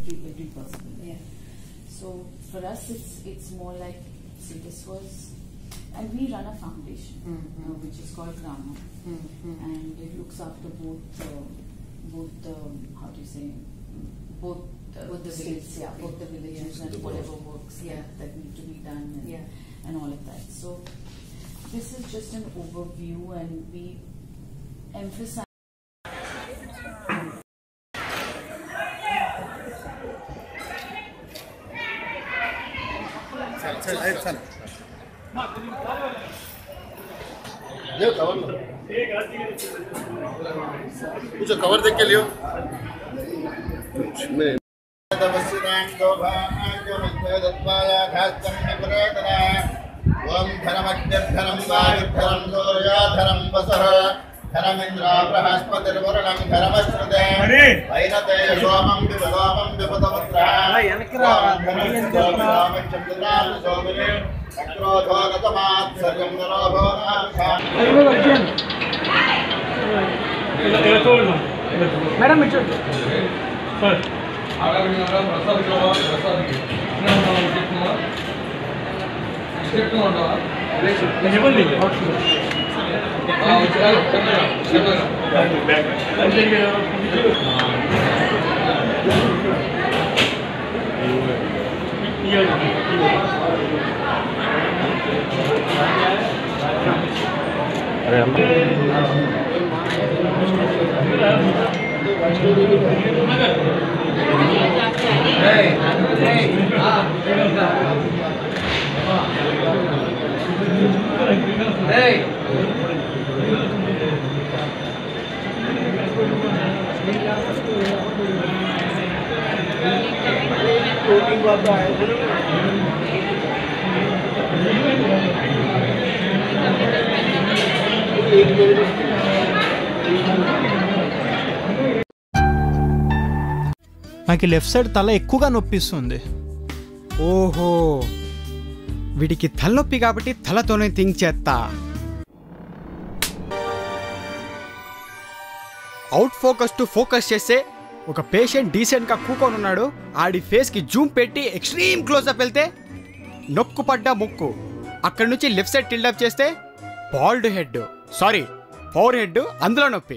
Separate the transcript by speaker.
Speaker 1: every person.
Speaker 2: Yeah.
Speaker 1: So for us, it's more like, see, this was, and we run a foundation which is called Grama, and it looks after both how do you say, both the states, both the villages and whatever works that need to be done and all of that. So this is just an overview, and we emphasize.
Speaker 3: कुछ cover देख के लियो ओम धर्मज्ञधरम वायुधरम सूर्याधरम वसः धर्मेन्द्र बृहस्पतिर्वरुणं धर्मश्रुते वैनते सोमं विपदमुद्रः सोमिने क्रोधो नतमात्सर्यं नरोभो
Speaker 4: मैडम इट्स सर
Speaker 5: आगामी प्रसाद प्रसाद
Speaker 6: నాకు లెఫ్ట్ సైడ్ తల ఎక్కువగా నొప్పిస్తుంది.
Speaker 4: ఓహో, వీడికి తలనొప్పి కాబట్టి తలతోనే థింక్ చేస్తా. అవుట్ ఫోకస్ టు ఫోకస్ చేస్తే ఒక పేషెంట్ డీసెంట్గా కూకొని ఉన్నాడు, ఆడి ఫేస్కి జూమ్ పెట్టి ఎక్స్ట్రీమ్ క్లోజ్అప్ వెళ్తే నొక్కు పడ్డ ముక్కు, అక్కడి నుంచి లెఫ్ట్ సైడ్ టిల్డప్ చేస్తే bald head, sorry forehead, అందులో నొప్పి.